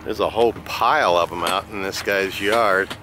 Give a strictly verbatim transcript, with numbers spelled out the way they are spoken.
There's a whole pile of them out in this guy's yard.